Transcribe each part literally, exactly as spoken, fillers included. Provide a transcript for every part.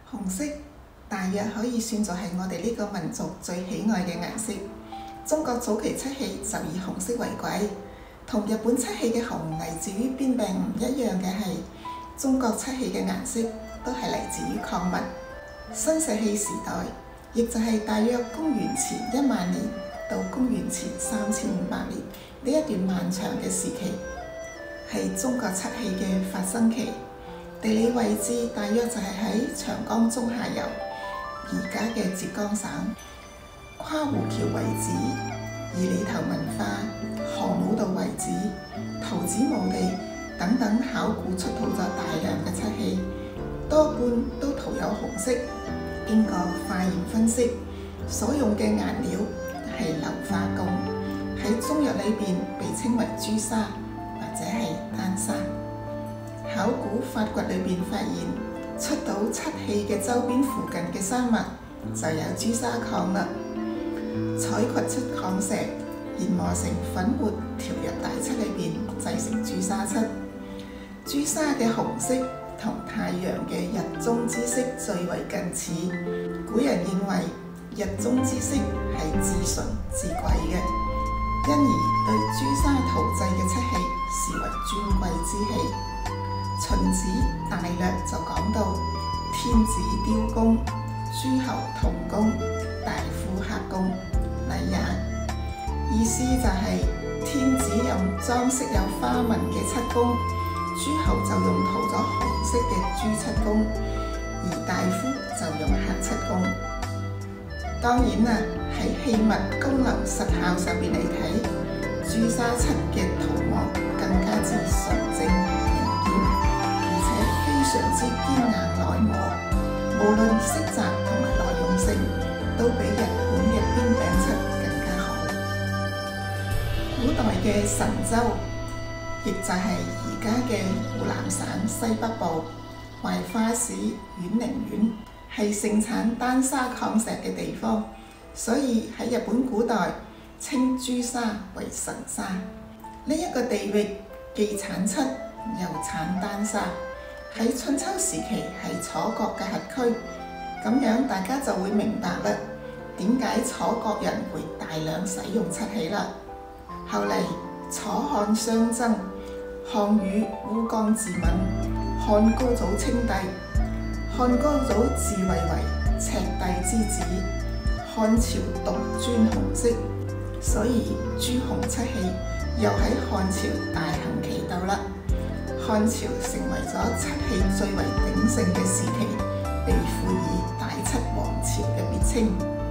紅色大約可以算作係我哋呢個民族最喜愛嘅顏色。中國早期漆器就以紅色為貴，同日本漆器嘅紅嚟自於邊病唔一樣嘅係，中國漆器嘅顏色都係嚟自於礦物。新石器時代，亦就係大約公元前一萬年到公元前三千五百年呢一段漫長嘅時期，係中國漆器嘅發生期。地理位置大約就係喺長江中下游，而家嘅浙江省。跨湖橋遺址、二里頭文化、漢武道遺址、桃子墓地等等考古出土咗大量嘅漆器，多半都塗有紅色。經過化驗分析，所用嘅顏料係硫化汞，喺中藥裏邊被稱為朱砂或者係丹砂。考古發掘裏邊發現，出土漆器嘅周邊附近嘅山脈就有朱砂礦啦。採掘出礦石，研磨成粉末，調入大漆裏邊製成朱砂漆。朱砂嘅紅色同太陽嘅日中之色最為近似，古人認為日中之色係至純至貴嘅，因而對朱砂塗製嘅漆器視為尊貴之器。荀子《大略》就講到：天子雕工，諸侯同工，大夫克工，禮也。意思就係、是、天子用裝飾有花紋嘅漆工，諸侯就用塗咗紅色嘅朱漆工，而大夫就用黑漆工。當然啦，喺器物功能實效上邊嚟睇，朱砂漆嘅塗膜更加之純正明顯，而且非常之堅硬耐磨，無論色澤同埋耐用性都比日本嘅邊餅漆更加好。古代嘅神州，亦就係而家嘅湖南省西北部懷化市沅陵縣，係盛產丹砂礦石嘅地方，所以喺日本古代稱朱砂為神砂。呢一個地域既產漆又產丹砂，喺春秋時期係楚國嘅轄區。咁樣大家就會明白啦，點解楚國人會大量使用漆器啦。後嚟楚漢相爭，項羽烏江自刎，漢高祖稱帝，漢高祖自位為赤帝之子，漢朝獨尊紅色，所以朱紅漆器又喺漢朝大行其道啦。漢朝成為咗漆器最為鼎盛嘅時期，被賦予大漆王朝嘅別稱。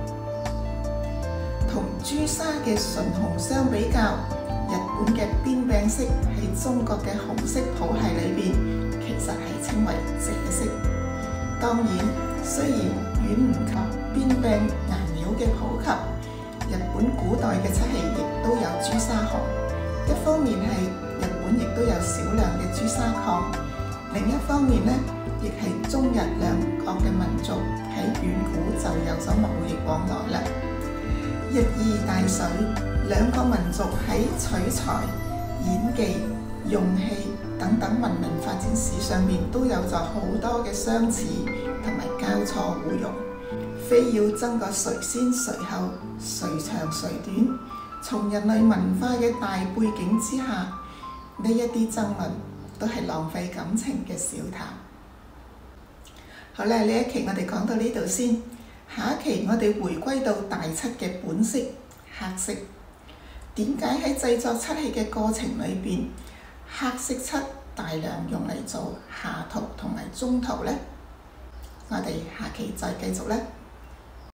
同朱砂嘅純紅相比較，日本嘅邊餅色喺中國嘅紅色譜系裏邊，其實係稱為赭色。當然，雖然遠唔及邊餅顏料嘅普及，日本古代嘅漆器亦都有朱砂紅。一方面係日本亦都有少量嘅朱砂礦，另一方面呢，亦係中日兩國嘅民族喺遠古就有咗貿易往來啦。日夷大水，兩個民族喺取材、演技、用器等等文明發展史上面都有咗好多嘅相似同埋交錯互用，非要爭個誰先誰後、誰長誰短。從人類文化嘅大背景之下，呢一啲爭論都係浪費感情嘅小談。好啦，呢一期我哋講到呢度先，下一期我哋回歸到大漆嘅本色黑色。點解喺製作漆器嘅過程裏邊，黑色漆大量用嚟做下塗同埋中塗呢？我哋下期再繼續啦。